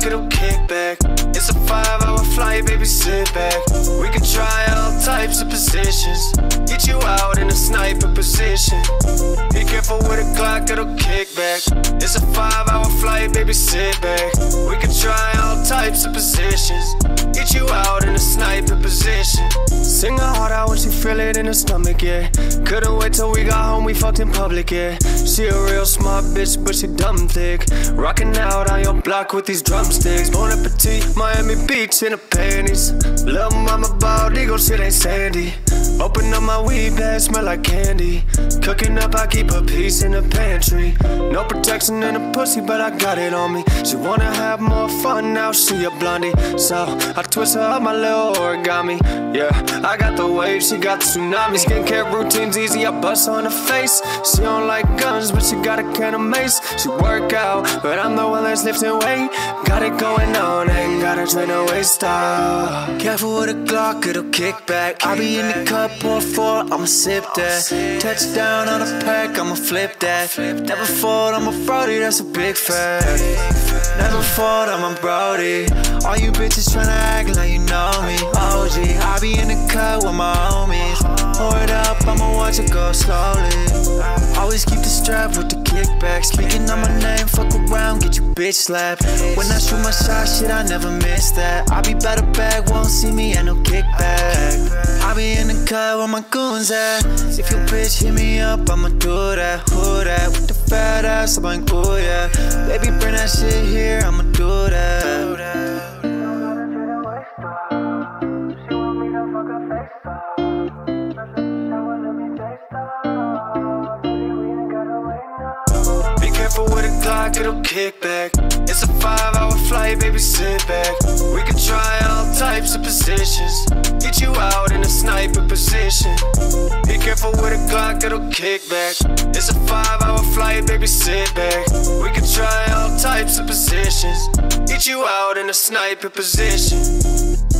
clock, it'll kick back. It's a 5-hour flight, baby, sit back. We can try all types of positions, get you out in a sniper position. Be careful with the clock, it'll kick back. It's a 5-hour flight, baby, sit back. We can try all types of positions, get you out in a sniper position. Sing her heart out when she feel it in her stomach, yeah. Couldn't wait till we got home, we fucked in public, yeah. She a real smart bitch, but she dumb thick. Rockin' out on your block with these drumsticks. Bon appetit, Miami Beach in her panties. Lil' mama bald eagle, shit ain't Sandy. Open up my weed bag, smell like candy. Cooking up, I keep a piece in the pantry. No protection in a pussy, but I got it on me. She wanna have more fun, now she a blondie. So I twist her up my little origami. Yeah, I got the wave, she got the tsunami. Skincare routine's easy, I bust on her face. She don't like guns, but she got a can of mace. She work out, but I'm the one that's lifting weight. Got it going on, ain't gotta train to waste out. Careful with the clock, it'll kick back. I be in the cup, pour 4, I'ma sip that. Touchdown on a pack, I'ma flip that. Never fall, I'm a fraudy, that's a big fact. Never fall, I'm a brody. All you bitches tryna act like you know me. OG, I be in the cut with my homies. Pour it up, I'ma watch it go slowly. Always keep the strap with the kickback. Speaking on my name, fuck around, get you bitch slapped. When I shoot my shot, shit, I never miss that. I be better bag, won't see me and no kickback. I be in the cut where my goons at. If your bitch hit me up, I'ma do that. Who that? With the fat ass, I'm like, ooh yeah. Baby, bring that shit here, I'ma do that. With a clock, it'll kick back. It's a 5-hour flight, baby, sit back. We can try all types of positions, get you out in a sniper position. Be careful with a clock, it'll kick back. It's a 5-hour flight, baby, sit back. We can try all types of positions, get you out in a sniper position.